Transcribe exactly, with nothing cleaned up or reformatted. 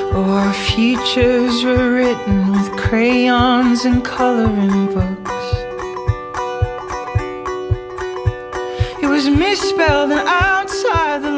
Oh, our futures were written with crayons and coloring books. It was misspelled and outside the